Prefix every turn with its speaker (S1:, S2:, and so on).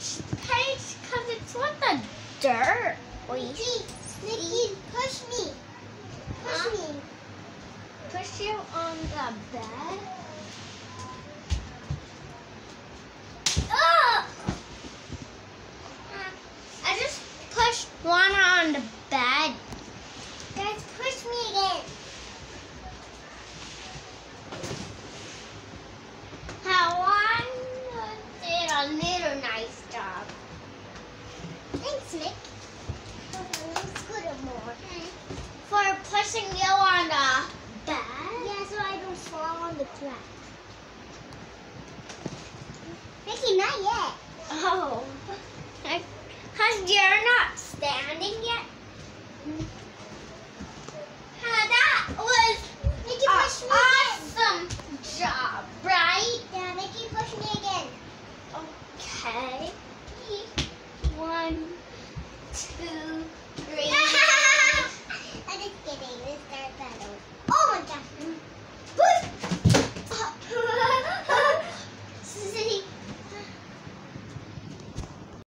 S1: page because it's with the dirt.
S2: Nikki, push me. Push me.
S1: Push you on the bed.
S2: Oh!
S1: I just pushed Lana on the bed.
S2: Guys, push me again.
S1: Lana did a little nice job.
S2: Thanks, Nick. Let's go to more.
S1: For pushing you on the bed?
S2: Yeah, so I don't fall on the track. Nikki, not yet.
S1: Oh. Because you're not standing yet? That was
S2: Nikki, push me again.
S1: awesome job, right?
S2: Yeah, Nikki, push me again.
S1: Okay. 1, 2, 3.